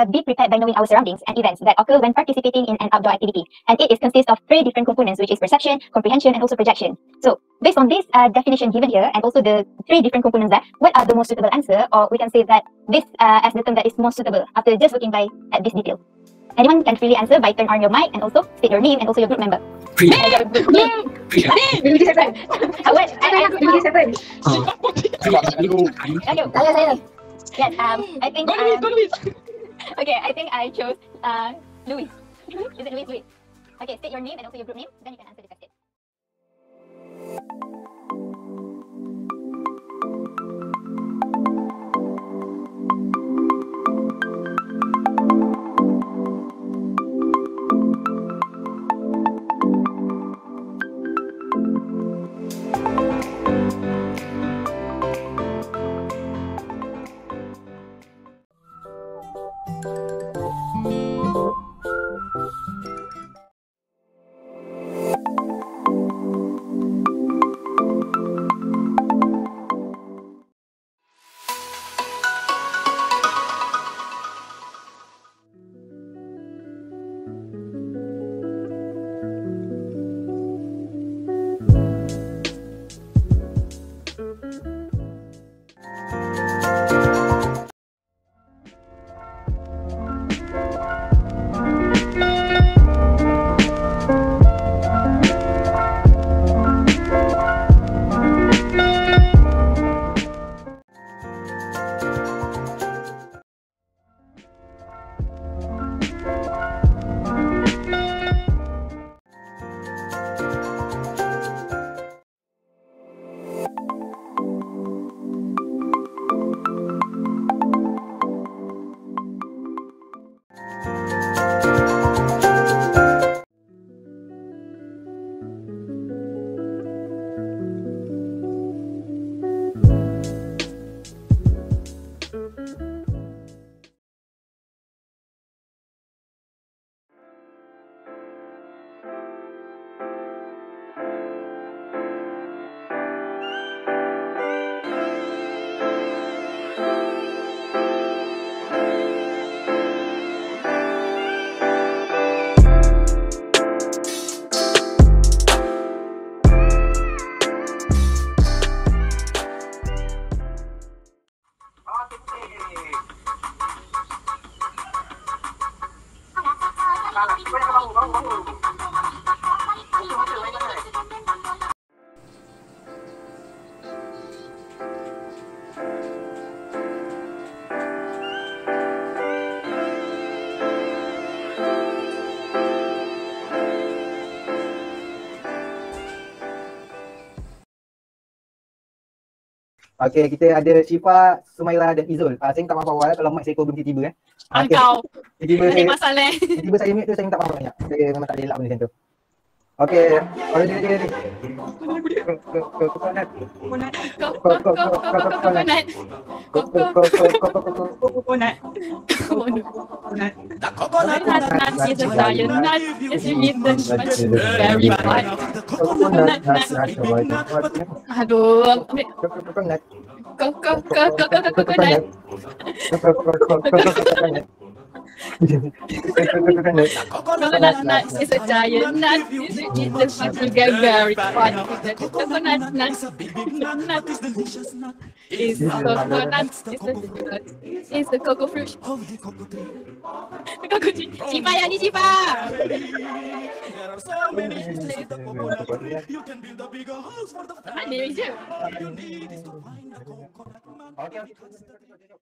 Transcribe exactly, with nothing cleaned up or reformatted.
uh, be prepared by knowing our surroundings and events that occur when participating in an outdoor activity. And it is consists of three different components, which is perception, comprehension, and also projection. So based on this uh, definition given here, and also the three different components, that what are the most suitable answer, or we can say that this uh, as the term that is most suitable after just looking by at this detail. Anyone can freely answer by turn on your mic and also state your name and also your group member. Free. Uh, your group name. Free. Dulu di seven. Awal. Dulu di seven. Okay, saya saya. Yes. Um, I think. Go Louis, um, go Louis. Okay, I think I chose uh Louis. Is it Louis? Louis. Okay, state your name and also your group name. Then you can answer the question. Okey, kita ada Syifa, Sumairah dan Izul. Ah, saya minta maaf awal kalau mic saya kau berhenti tiba eh. Ah, kau. Tiba Ada saya, masalah. tiba saya mute tu saya minta maaf banyak. Saya memang tak elak benda macam tu. Okey, oh dia dia dia. Coconut. Coconut. Coconut. Coconut. Coconut. Coconut is a giant nut. It's a little but very fun. Coconut nut. Aduh. Coconut. Coconut. Coconut. Coconut nut is a giant nut. It's a little but very fun. Coconut nut. Nut is delicious nut. Is coconut. Is the cocoa fruit. Cocoa tree. Cipa yang ni Cipa. Mana je? Okey, okey.